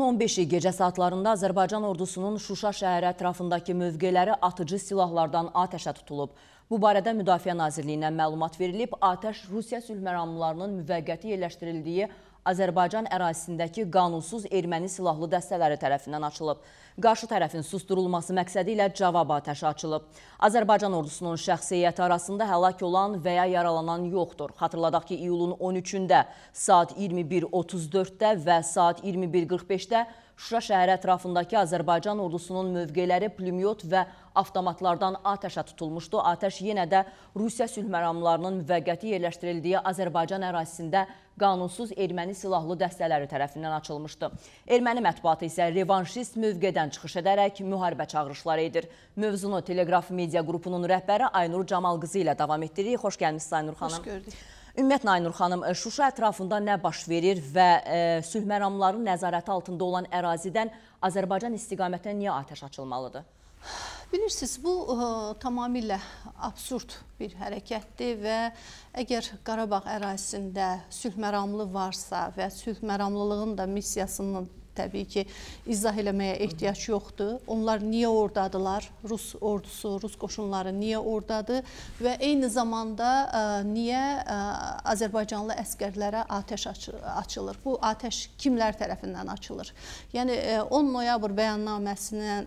İyulun 15-i gecə saatlarında Azərbaycan ordusunun Şuşa şəhəri ətrafındakı mövqeləri atıcı silahlardan atəşə tutulub. Bu barədə Müdafiə Nazirliyindən məlumat verilib. Atəş Rusiya sülh məramlarının müvəqqəti yerləşdirildiyi Azərbaycan ərazisindəki qanunsuz erməni silahlı dəstələri tərəfindən açılıb. Qarşı tərəfin susturulması məqsədi ilə cavab atəşi açılıb. Azərbaycan ordusunun şəxsi heyəti arasında həlak olan və ya yaralanan yoxdur. Xatırladaq ki, iyulun 13-də saat 21:34-də və saat 21:45-də Şuşa şəhəri ətrafındakı Azərbaycan ordusunun mövqeləri pulemyot və avtomatlardan atəşə tutulmuşdu. Atəş yenə də Rusiya sülh məramlarının müvəqqəti yerləşdirildiyi Azərbaycan ərazisində qanunsuz erməni silahlı dəstələri tərəfindən açılmışdı. Erməni mətbuatı isə revanşist mövqedən çıxış edərək müharibə çağırışları edir. Mövzunu Telegraf Media qrupunun rəhbəri Aynur Camal qızı ilə davam etdiririk. Xoş gəlmişsiniz Aynur xanım. Xoş gördük. Ümumiyyətlə, Aynur xanım, Şuşa ətrafında nə baş verir və sülh məramlarının nəzarəti altında olan ərazidən Azərbaycan istiqamətinə niyə atəş açılmalıdır? Bilirsiniz, bu tamamilə absurd bir hərəkətdir və əgər Qarabağ ərazisində sülh məramlı varsa və sülh məramlılığın da missiyasının təbii ki, izah eləməyə ehtiyac yoxdur. Onlar niyə oradadılar? Rus ordusu, Rus qoşunları niyə oradadır? Və eyni zamanda niyə Azərbaycanlı əskərlərə atəş açılır? Bu atəş kimlər tərəfindən açılır? Yəni 10 noyabr bəyannaməsinin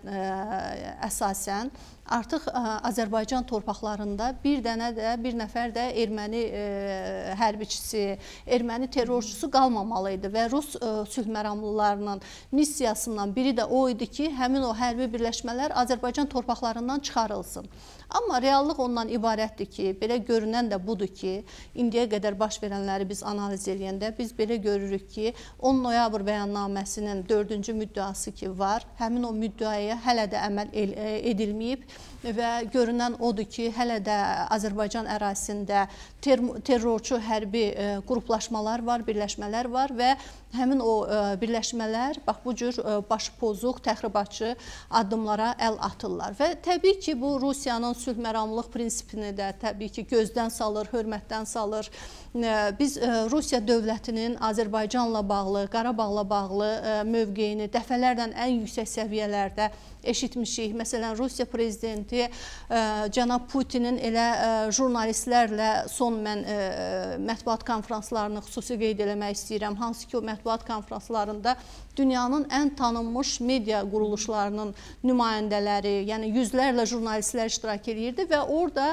əsasən artıq Azərbaycan torpaqlarında bir nəfər də erməni hərbiçisi, erməni terrorçusu qalmamalı idi və Rus sülh məramlılarının missiyasından biri də o idi ki, həmin o hərbi birləşmələr Azərbaycan torpaqlarından çıxarılsın. Amma reallıq ondan ibarətdir ki, belə görünən də budur ki, indiyə qədər baş verənləri biz analiz edəndə biz belə görürük ki, 10 noyabr bəyannaməsinin 4-cü müddəası ki var, həmin o müddəaya hələ də əməl edilməyib və görünən odur ki, hələ də Azərbaycan ərazisində terrorçu hərbi qruplaşmalar var, birləşmələr var və həmin o birləşmələr bax bu cür başı pozuq, təxribatçı addımlara əl atırlar. Və təbii ki, bu Rusiyanın sülh məramlılıq prinsipini də təbii ki, gözdən salır, hörmətdən salır. Biz Rusiya dövlətinin Azərbaycanla bağlı, Qarabağla bağlı mövqeyini dəfələrlə ən yüksək səviyyələrdə eşitmişik. Məsələn, Rusiya prezidenti cənab Putinin elə jurnalistlərlə son mən mətbuat konferanslarını xüsusi qeyd eləmək istəyirəm. Hansı ki, o mətbuat konferanslarında dünyanın ən tanınmış media quruluşlarının nümayəndələri, yəni yüzlərlə jurnalistlər iştirak edirdi və orada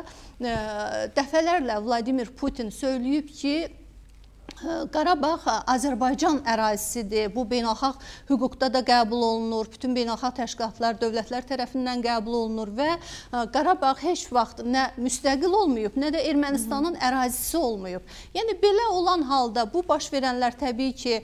dəfələrlə Vladimir Putin söyləyib ki, Qarabağ Azərbaycan ərazisidir. Bu beynəlxalq hüquqda da qəbul olunur. Bütün beynəlxalq təşkilatlar, dövlətlər tərəfindən qəbul olunur və Qarabağ heç vaxt nə müstəqil olmayıb, nə də Ermənistanın ərazisi olmayıb. Yəni belə olan halda bu baş verənlər təbii ki,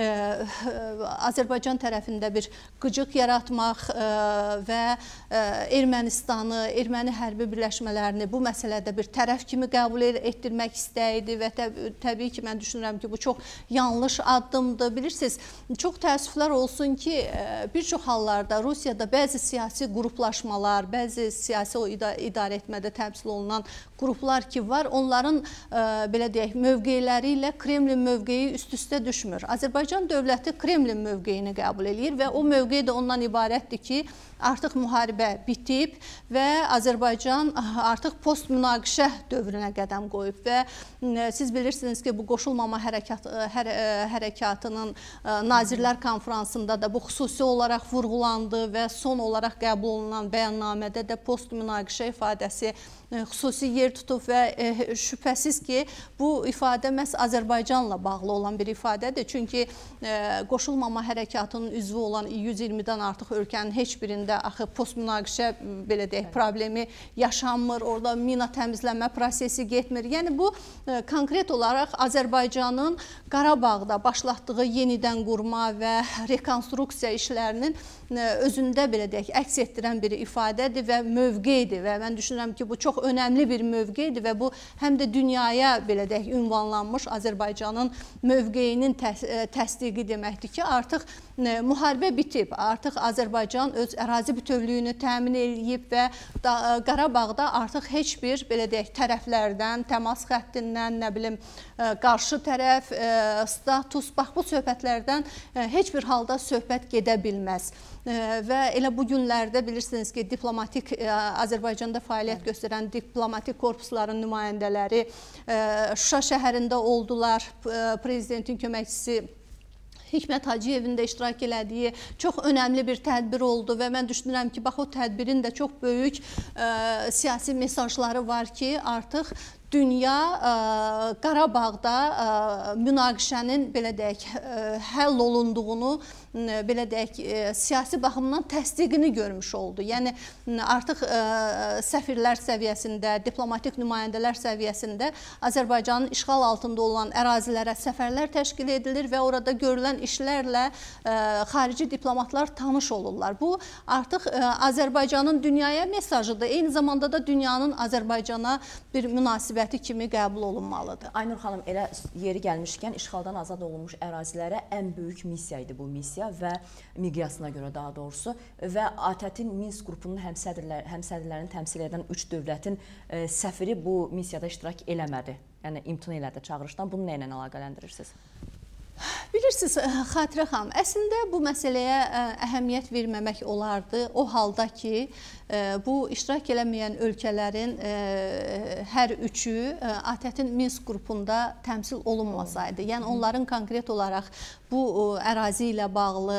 Azərbaycan tərəfində bir qıcıq yaratmaq və Ermənistanı, erməni hərbi birləşmələrini bu məsələdə bir tərəf kimi qəbul etdirmək istəyidir və təbii ki, mən düşünürəm ki, bu çox yanlış addımdır. Bilirsiniz, çox təəssüflər olsun ki, bir çox hallarda Rusiyada bəzi siyasi qruplaşmalar, bəzi siyasi idarə etmədə təmsil olunan qruplar ki var, onların belə deyək, mövqeləri ilə Kremlin mövqeyi üst-üstə düşmür. Azərbaycan dövləti Kremlin mövqeyini qəbul edir və o mövqey də ondan ibarətdir ki, artıq müharibə bitib və Azərbaycan artıq post-münaqişə dövrünə qədəm qoyub və siz bilirsiniz ki, bu qoşulmama hərəkatının Nazirlər Konferansında da bu xüsusi olaraq vurğulandı və son olaraq qəbul olunan bəyannamədə də post-münaqişə ifadəsi xüsusi yer tutub və şübhəsiz ki, bu ifadə məhz Azərbaycanla bağlı olan bir ifadədir. Çünki qoşulmama hərəkatının üzvü olan 120-dən artıq ölkənin heç birində axı post-münaqişə belə deyək, problemi yaşanmır, orada mina təmizlənmə prosesi getmir. Yəni bu konkret olaraq Azərbaycanın Qarabağda başlatdığı yenidən qurma və rekonstruksiya işlərinin özündə belə deyək, əks etdirən bir ifadədir və mövqeydir və mən düşünürəm ki, bu çox önəmli bir mövqeydir. mövqeyidir və bu həm də dünyaya belə deyək ünvanlanmış Azərbaycanın mövqeyinin təsdiqi deməkdir ki, artıq müharibə bitib. Artıq Azərbaycan öz ərazi bütövlüyünü təmin edib və Qarabağda artıq heç bir belə deyək tərəflərdən, təmas xəttindən, nə bilim, qarşı tərəf, status, bax bu söhbətlərdən heç bir halda söhbət gedə bilməz. Və elə bu günlərdə bilirsiniz ki, diplomatik Azərbaycanda fəaliyyət göstərən diplomatik korpusların nümayəndələri Şuşa şəhərində oldular. Prezidentin köməkçisi Hikmət Hacıyevin də iştirak elədiyi çox önəmli bir tədbir oldu və mən düşünürəm ki, bax o tədbirin də çox böyük siyasi mesajları var ki, artıq dünya Qarabağda münaqişənin belə deyək həll olunduğunu, belə deyək siyasi baxımdan təsdiqini görmüş oldu. Yəni artıq səfirlər səviyyəsində, diplomatik nümayəndələr səviyyəsində Azərbaycanın işğal altında olan ərazilərə səfərlər təşkil edilir və orada görülən işlərlə xarici diplomatlar tanış olurlar. Bu artıq Azərbaycanın dünyaya mesajıdır. Eyni zamanda da dünyanın Azərbaycana bir münasibəti kimi qəbul olunmalıdır. Aynur xanım, elə yeri gəlmişkən işğaldan azad olunmuş ərazilərə ən böyük missiya idi bu missiya və miqyasına görə daha doğrusu və ATƏT-in Minsk qrupunun həmsədrlərini təmsil edən 3 dövlətin səfiri bu missiyada iştirak eləmədi. Yəni imtina elədi çağırışdan. Bunu nə ilə əlaqələndirirsiniz? Bilirsiniz, Xatirə xanım, əslində bu məsələyə əhəmiyyət verməmək olardı. O halda ki, bu iştirak eləməyən ölkələrin hər üçü ATƏT-in Minsk qrupunda təmsil olunmasaydı. Yəni onların konkret olaraq bu ərazi ilə bağlı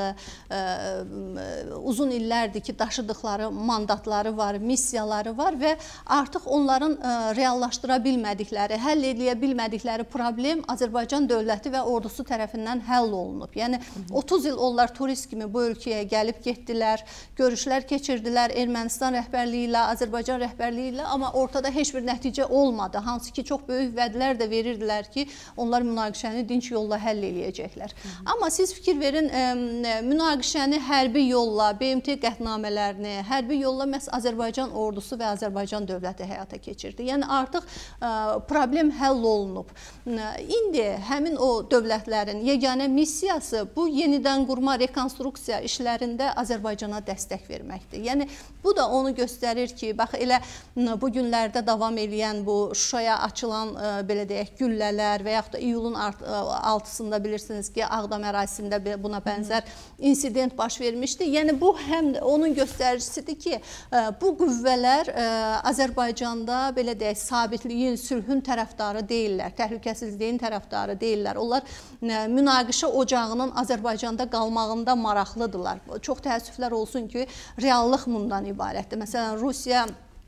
uzun illərdir ki, daşıdıqları mandatları var, missiyaları var və artıq onların reallaşdıra bilmədikləri, həll edə bilmədikləri problem Azərbaycan dövləti və ordusu tərəfindən həll olunub. Yəni 30 il onlar turist kimi bu ölkəyə gəlib getdilər, görüşlər keçirdilər Ermənistan rəhbərliyi ilə, Azərbaycan rəhbərliyi ilə, amma ortada heç bir nəticə olmadı. Hansı ki, çox böyük vədlər də verirdilər ki, onlar münaqişəni dinc yolla həll eləyəcəklər. Amma siz fikir verin, münaqişəni hərbi yolla, BMT qətnamələrini hərbi yolla məhz Azərbaycan ordusu və Azərbaycan dövləti həyata keçirdi. Yəni artıq problem həll olunub. İndi həmin o dövlətlərin yeganə missiyası bu yenidən qurma, rekonstruksiya işlərində Azərbaycana dəstək verməkdir. Yəni bu da onu göstərir ki, bax elə bu günlərdə davam edən bu Şuşaya açılan belə deyək güllələr və yaxud da iyulun 6-sında bilirsiniz ki, Ağdam ərazisində buna bənzər insident baş vermişdi. Yəni bu həm də onun göstəricisidir ki, bu qüvvələr Azərbaycanda belə deyək sabitliyin, sülhün tərəfdarı deyillər, təhlükəsizliyin tərəfdarı deyillər. Onlar münaqişə ocağının Azərbaycanda qalmağında maraqlıdırlar. Çox təəssüflər olsun ki, reallıq bundan ibarətdir. Məsələn, Rusiya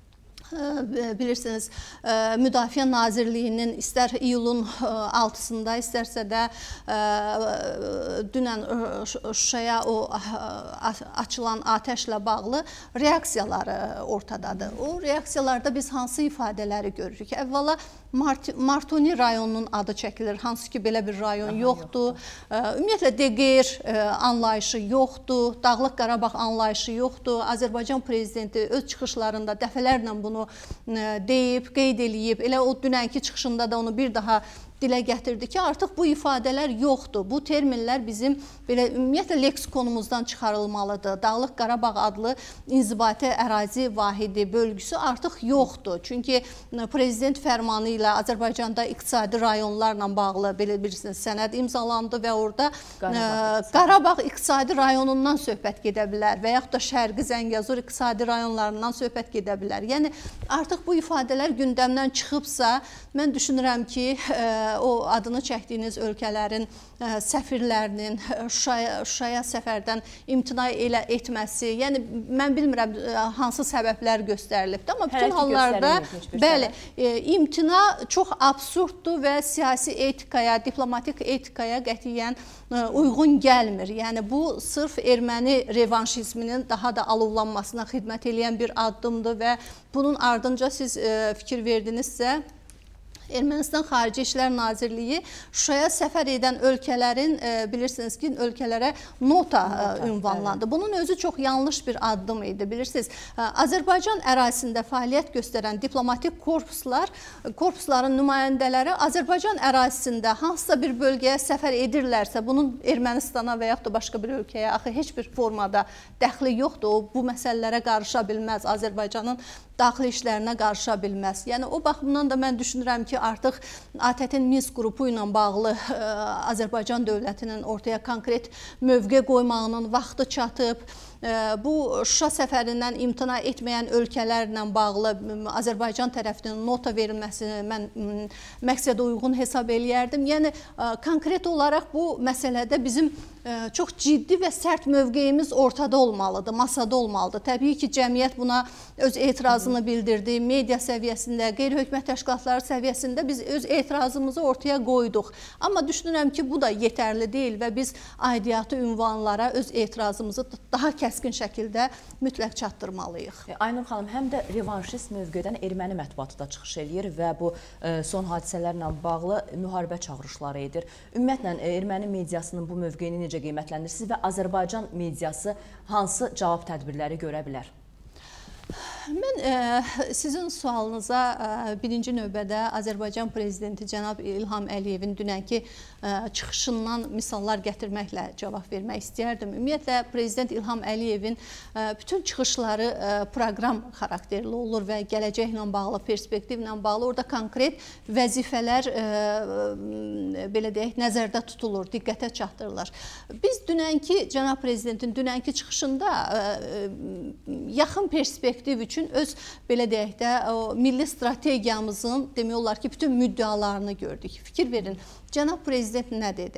bilirsiniz, Müdafiə Nazirliyinin istər iyulun 6-sında, istərsə də dünən Şuşaya o açılan atəşlə bağlı reaksiyaları ortadadır. O reaksiyalarda biz hansı ifadələri görürük? Əvvəla Martuni rayonunun adı çəkilir, hansı ki belə bir rayon yoxdur. Ümumiyyətlə DQR anlayışı yoxdur, Dağlıq Qarabağ anlayışı yoxdur. Azərbaycan prezidenti öz çıxışlarında dəfələrlə bunu deyib, qeyd eləyib. Elə o dünənki çıxışında da onu bir daha dilə gətirdi ki, artıq bu ifadələr yoxdur. Bu terminlər bizim belə ümumiyyətlə leksikonumuzdan çıxarılmalıdır. Dağlıq Qarabağ adlı inzibati ərazi vahidi bölgüsü artıq yoxdur. Çünki prezident fərmanı ilə Azərbaycanda iqtisadi rayonlarla bağlı belə bilirsiniz sənəd imzalandı və orada Qarabağ iqtisadi rayonundan söhbət gedə bilər və yaxud da Şərqi Zəngəzur iqtisadi rayonlarından söhbət gedə bilər. Yəni artıq bu ifadələr gündəmdən çıxıbsa, mən düşünürəm ki, o adını çəkdiyiniz ölkələrin səfirlərinin Şuşaya səfərdən imtina etməsi, yəni mən bilmirəm hansı səbəblər göstərilibdir, amma bütün hallarda bəli, imtina çox absurddur və siyasi etikaya, diplomatik etikaya qətiyyən uyğun gəlmir. Yəni bu sırf erməni revanşizminin daha da alovlanmasına xidmət edən bir addımdır və bunun ardınca siz fikir verdinizsə, Ermənistan Xarici İşlər Nazirliyi Şuşaya səfər edən ölkələrin, bilirsiniz ki, ölkələrə nota ünvanlandı. Bunun özü çox yanlış bir addım idi, bilirsiniz. Azərbaycan ərazisində fəaliyyət göstərən diplomatik korpusların nümayəndələri Azərbaycan ərazisində hansısa bir bölgəyə səfər edirlərsə, bunun Ermənistana və yaxud da başqa bir ölkəyə axı heç bir formada dəxli yoxdur. O, bu məsələlərə qarışa bilməz, Azərbaycanın daxili işlərinə qarışa bilməz. Yəni, o baxımdan da mən düşünürəm ki, artıq ATƏT-in Minsk qrupu ilə bağlı Azərbaycan dövlətinin ortaya konkret mövqe qoymağının vaxtı çatıb. Bu Şuşa səfərindən imtina etməyən ölkələrlə bağlı Azərbaycan tərəfinin nota verilməsini mən məqsədə uyğun hesab eləyərdim. Yəni, konkret olaraq bu məsələdə bizim çox ciddi və sərt mövqeyimiz ortada olmalıdır, masada olmalıdır. Təbii ki, cəmiyyət buna öz etirazını bildirdi. Media səviyyəsində, qeyri-hökumət təşkilatları səviyyəsində biz öz etirazımızı ortaya qoyduq. Amma düşünürəm ki, bu da yetərli deyil və biz aidiyyatı ünvanlara öz etirazımızı daha kəskin şəkildə mütləq çatdırmalıyıq. Aynur xanım, həm də revanşist mövqedən erməni mətbuatı da çıxış eləyir və bu son hadisələrlə bağlı müharibə çağırışları edir. Ümumiyyətlə, erməni mediasının bu mövqeyini necə qiymətləndirirsiniz və Azərbaycan mediası hansı cavab tədbirləri görə bilər? Mən sizin sualınıza birinci növbədə Azərbaycan Prezidenti cənab İlham Əliyevin dünənki çıxışından misallar gətirməklə cavab vermək istəyərdim. Ümumiyyətlə, Prezident İlham Əliyevin bütün çıxışları proqram xarakterli olur və gələcəklə bağlı, perspektivlə bağlı orada konkret vəzifələr belə deyək, nəzərdə tutulur, diqqətə çatdırılır. Biz dünənki cənab Prezidentin dünənki çıxışında yaxın perspektiv üçün öz, belə deyək də, milli strategiyamızın, demək olar ki, bütün müddəalarını gördük. Fikir verin, cənab Prezident nə dedi?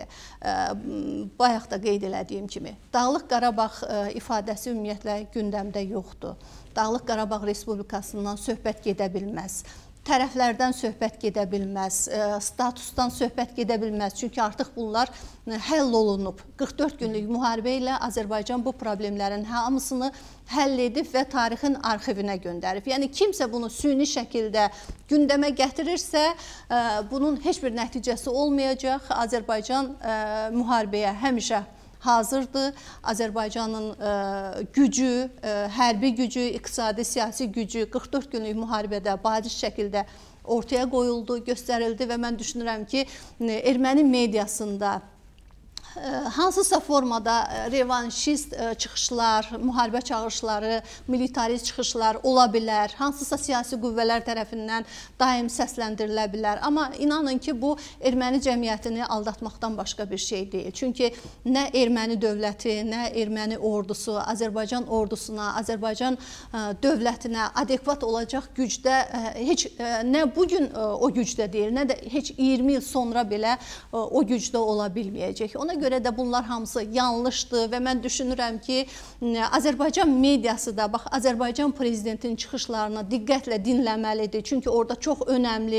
Bayaq da qeyd elədiyim kimi, Dağlıq Qarabağ ifadəsi ümumiyyətlə gündəmdə yoxdur. Dağlıq Qarabağ Respublikasından söhbət gedə bilməz. Tərəflərdən söhbət gedə bilməz, statusdan söhbət gedə bilməz. Çünki artıq bunlar həll olunub. 44 günlük müharibə ilə Azərbaycan bu problemlərin hamısını həll edib və tarixin arxivinə göndərib. Yəni, kimsə bunu süni şəkildə gündəmə gətirirsə, bunun heç bir nəticəsi olmayacaq. Azərbaycan müharibəyə həmişə hazırdır. Azərbaycanın gücü, hərbi gücü, iqtisadi, siyasi gücü 44 günlük müharibədə bariz şəkildə ortaya qoyuldu, göstərildi və mən düşünürəm ki, erməni mediasında hansısa formada revanşist çıxışlar, müharibə çağırışları, militarist çıxışlar ola bilər, hansısa siyasi qüvvələr tərəfindən daim səsləndirilə bilər. Amma inanın ki, bu erməni cəmiyyətini aldatmaqdan başqa bir şey deyil. Çünki nə erməni dövləti, nə erməni ordusu, Azərbaycan ordusuna, Azərbaycan dövlətinə adekvat olacaq gücdə heç nə bugün o gücdə deyil, nə də heç 20 il sonra belə o gücdə ola bilməyəcək. Ona görə də bunlar hamısı yanlışdır və mən düşünürəm ki, Azərbaycan mediası da, bax, Azərbaycan Prezidentinin çıxışlarına diqqətlə dinləməlidir. Çünki orada çox önəmli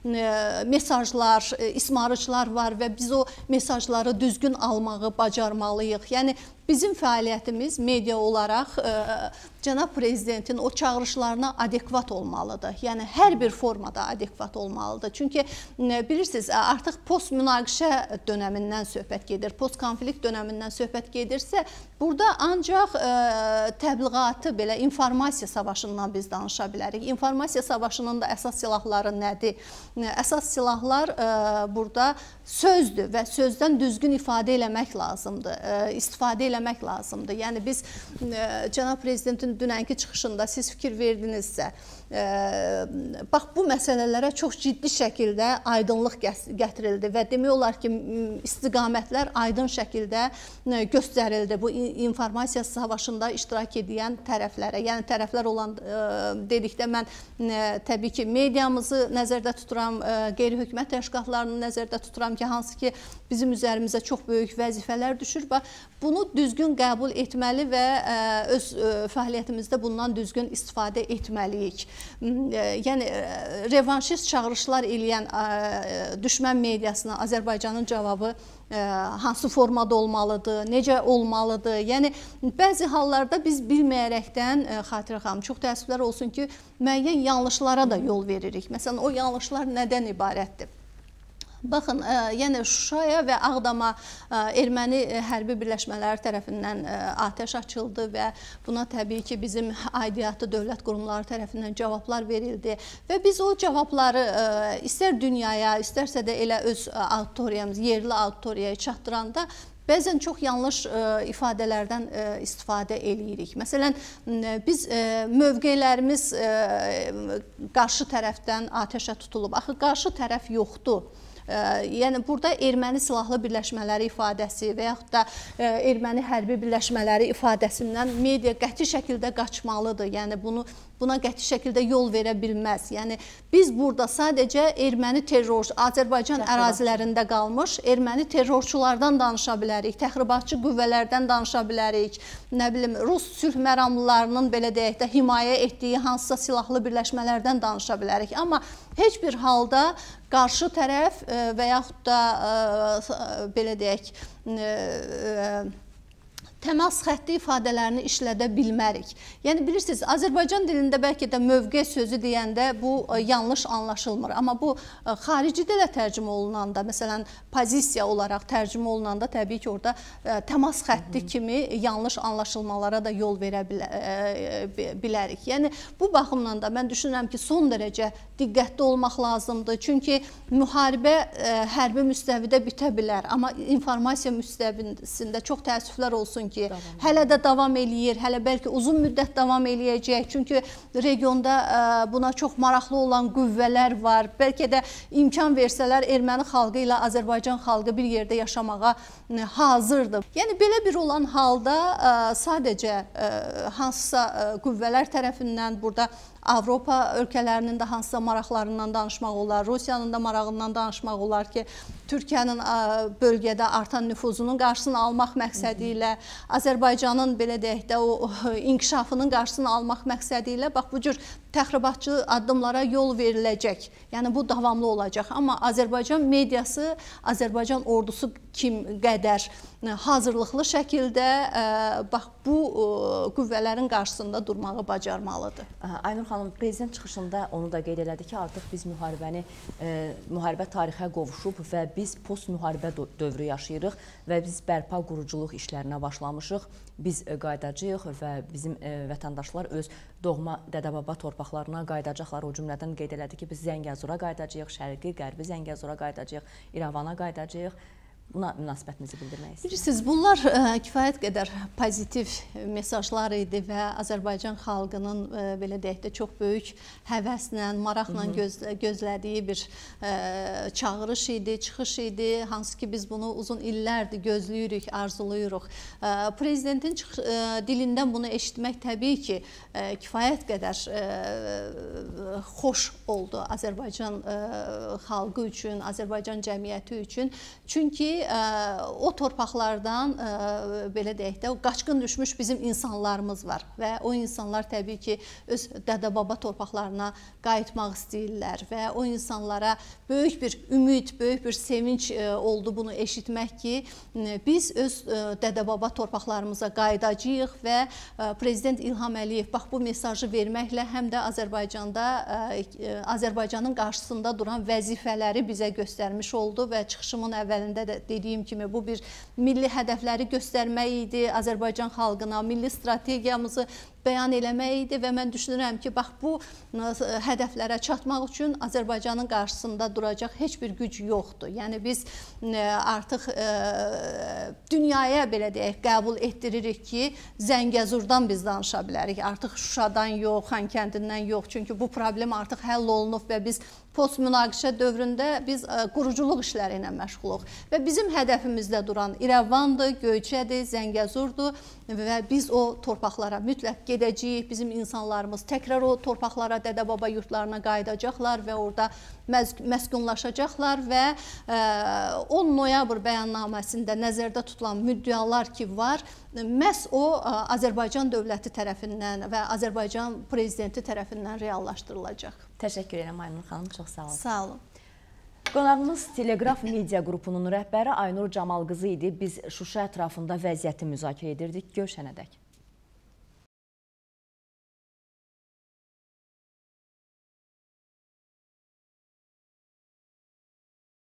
mesajlar, ismarıcılar var və biz o mesajları düzgün almağı bacarmalıyıq. Yəni, bizim fəaliyyətimiz media olaraq cənab Prezidentin o çağırışlarına adekvat olmalıdır. Yəni, hər bir formada adekvat olmalıdır. Çünki bilirsiniz, artıq post-münaqişə dönəmindən söhbət gedir, post-konflikt dönəmindən söhbət gedirsə, burada ancaq təbliğatı, belə informasiya savaşından biz danışa bilərik. İnformasiya savaşının da əsas silahları nədir? Əsas silahlar burada sözdür və sözdən düzgün ifadə eləmək lazımdır, istifadə eləmək lazımdır. Yəni, biz cənab Prezidentin dünənki çıxışında siz fikir verdinizsə, bax, bu məsələlərə çox ciddi şəkildə aydınlıq gətirildi və demək olar ki, istiqamətlər aydın şəkildə göstərildi bu informasiya savaşında iştirak edən tərəflərə. Yəni, tərəflər olan dedikdə mən təbii ki, mediamızı nəzərdə tuturam, qeyri-hökumət təşkilatlarını nəzərdə tuturam, ki, hansı ki bizim üzərimizə çox böyük vəzifələr düşür və bunu düzgün qəbul etməli və öz fəaliyyətimizdə bundan düzgün istifadə etməliyik. Yəni, revanşist çağırışlar eləyən düşmən mediasına Azərbaycanın cavabı hansı formada olmalıdır, necə olmalıdır? Yəni, bəzi hallarda biz bilməyərəkdən, Xatirə xanım, çox təəssüflər olsun ki, müəyyən yanlışlara da yol veririk. Məsələn, o yanlışlar nədən ibarətdir? Baxın, yəni Şuşaya və Ağdama erməni hərbi birləşmələri tərəfindən atəş açıldı və buna təbii ki, bizim aidiyyatı dövlət qurumları tərəfindən cavablar verildi və biz o cavabları istər dünyaya, istərsə də elə öz auditoriyamız, yerli auditoriyaya çatdıranda bəzən çox yanlış ifadələrdən istifadə eləyirik. Məsələn, biz mövqelərimiz qarşı tərəfdən atəşə tutulub. Axı, qarşı tərəf yoxdur. Yəni, burada erməni silahlı birləşmələri ifadəsi və yaxud da erməni hərbi birləşmələri ifadəsindən media qəti şəkildə qaçmalıdır. Yəni, buna qəti şəkildə yol verə bilməz. Yəni, biz burada sadəcə erməni terrorçu, Azərbaycan ərazilərində qalmış erməni terrorçulardan danışa bilərik, təxribatçı qüvvələrdən danışa bilərik, nə bilim, Rus sülh məramlılarının, belə deyək də, himayə etdiyi hansısa silahlı birləşmələrdən danışa bilərik. Amma heç bir halda qarşı tərəf və yaxud da, belə deyək, təmas xətti ifadələrini işlədə bilmərik. Yəni, bilirsiniz, Azərbaycan dilində bəlkə də mövqe sözü deyəndə bu yanlış anlaşılmır. Amma bu, xarici dilə tərcümə olunanda, məsələn, pozisiya olaraq tərcümə olunanda təbii ki, orada təmas xətti kimi yanlış anlaşılmalara da yol verə bilərik. Yəni, bu baxımdan da mən düşünürəm ki, son dərəcə diqqətli olmaq lazımdır. Çünki müharibə hərbi müstəvidə bitə bilər. Amma informasiya müstəvisində çox təəssüflər olsun ki, hələ də davam eləyir, hələ bəlkə uzun müddət davam eləyəcək. Çünki regionda buna çox maraqlı olan qüvvələr var. Bəlkə də imkan versələr erməni xalqı ilə Azərbaycan xalqı bir yerdə yaşamağa hazırdır. Yəni, belə bir olan halda sadəcə hansısa qüvvələr tərəfindən burada Avropa ölkələrinin də hansısa maraqlarından danışmaq olar, Rusiyanın da marağından danışmaq olar ki, Türkiyənin bölgədə artan nüfuzunun qarşısını almaq məqsədi ilə, Azərbaycanın, belə deyək də, o inkişafının qarşısını almaq məqsədi ilə, bax, bu cür təxribatçı addımlara yol veriləcək. Yəni, bu davamlı olacaq. Amma Azərbaycan mediası, Azərbaycan ordusu qədər hazırlıqlı şəkildə bax, bu qüvvələrin qarşısında durmağı bacarmalıdır. Aynur xanım, prezident çıxışında onu da qeyd elədi ki, artıq biz müharibə tarixə qovuşub və biz post-müharibə dövrü yaşayırıq və biz bərpa quruculuq işlərinə başlamışıq. Biz qayıdacağıq və bizim vətəndaşlar öz doğma Dədə-Baba torpaqlarına qayıdacaqlar. O cümlədən qeyd elədi ki, biz Zəngəzura qayıdacağıq, Şərqi, Qərbi Zəngəzura qayıdacağıq, İrəvana qayıdacağıq. Buna münasibətinizi bildirmək istəyirəm. Bilirsiniz, bunlar kifayət qədər pozitiv mesajlar idi və Azərbaycan xalqının, belə deyək də, çox böyük həvəslə, maraqla gözlədiyi bir çağırış idi, çıxış idi. Hansı ki, biz bunu uzun illərdir gözləyirik, arzuluyuruq. Prezidentin dilindən bunu eşitmək təbii ki, kifayət qədər xoş oldu Azərbaycan xalqı üçün, Azərbaycan cəmiyyəti üçün. Çünki o torpaqlardan, belə deyək də, qaçqın düşmüş bizim insanlarımız var və o insanlar təbii ki, öz dədə-baba torpaqlarına qayıtmaq istəyirlər və o insanlara böyük bir ümid, böyük bir sevinç oldu bunu eşitmək ki, biz öz dədə-baba torpaqlarımıza qayıdacağıq və Prezident İlham Əliyev bax, bu mesajı verməklə həm də Azərbaycanın qarşısında duran vəzifələri bizə göstərmiş oldu və çıxışımın əvvəlində də dediyim kimi bu bir milli hədəfləri göstərmək idi, Azərbaycan xalqına milli strategiyamızı bəyan eləmək idi və mən düşünürəm ki, bax, bu hədəflərə çatmaq üçün Azərbaycanın qarşısında duracaq heç bir güc yoxdur. Yəni, biz artıq dünyaya, belə deyək, qəbul etdiririk ki, Zəngəzurdan biz danışa bilərik. Artıq Şuşadan yox, Xankəndindən yox. Çünki bu problem artıq həll olunub və biz post-münaqişə dövründə biz quruculuq işləri ilə məşğuluq. Və bizim hədəfimizdə duran İrəvandır, Göyçədir, Zəngəzurdur və biz o torpaqlara mütləq gedəcəyik, bizim insanlarımız təkrar o torpaqlara, dədə-baba yurtlarına qayıdacaqlar və orada məskunlaşacaqlar və 10 noyabr bəyannaməsində nəzərdə tutulan müddəalar ki var, məhz o Azərbaycan dövləti tərəfindən və Azərbaycan prezidenti tərəfindən reallaşdırılacaq. Təşəkkür edirəm Aynur xanım, çox sağ olun. Sağ olun. Qonağımız Teleqraf Media qrupunun rəhbəri Aynur Camal qızı idi. Biz Şuşa ətrafında vəziyyəti müzakirə edirdik. Görüşənədək.